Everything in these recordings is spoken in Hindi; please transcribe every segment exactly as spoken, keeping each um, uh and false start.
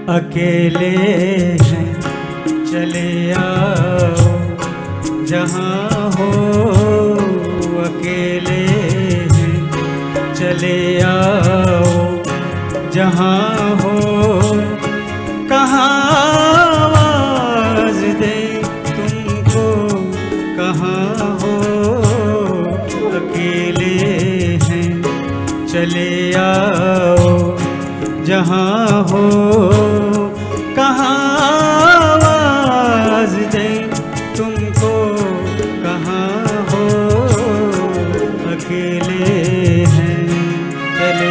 अकेले हैं चले आओ जहाँ हो, अकेले हैं चले आओ जहाँ हो, कहाँ आवाज़ दे तुमको कहाँ हो, अकेले हैं चले आओ जहाँ हो, कहाँ आवाज़ दे तुमको कहाँ हो, अकेले हैं चले।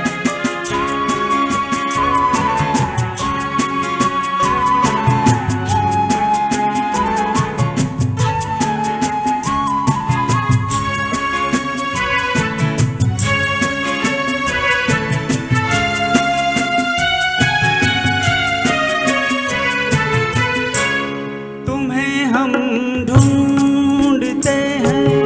हम ढूंढते हैं,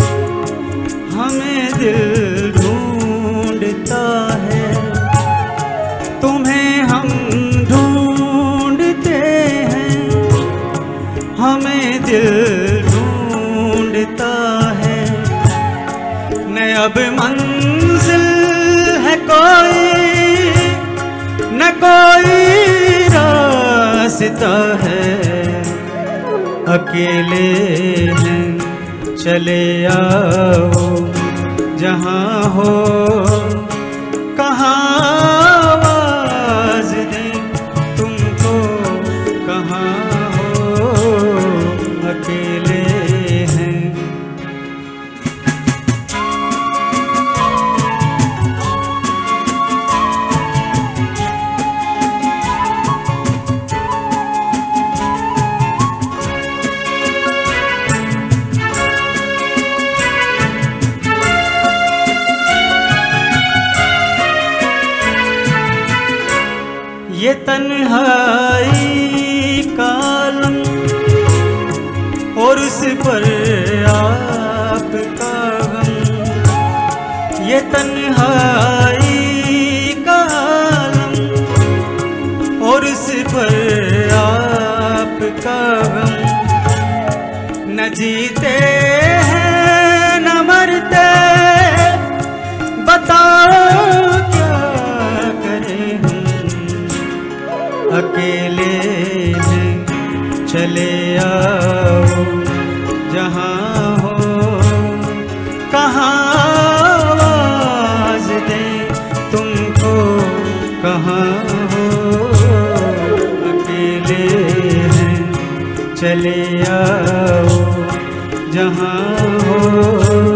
हमें दिल ढूंढता है, तुम्हें हम ढूंढते हैं, हमें दिल ढूंढता है, न अब मंजिल है कोई, न कोई रास्ता है, अकेले हैं चले आओ जहाँ हो, कहाँ आवाज़ दे तुमको कहाँ हो, अकेले हैं। ये तन्हाई का आलम और उस पर आपका गम, ये तन्हाई का आलम और उस पर आपका गम, न जीते हैं न मरते बताओ क्या करें हम, अकेले हैं चले आओ जहाँ हो, कहाँ आवाज़ दे तुमको कहाँ हो, अकेले हैं चले आओ जहाँ हो।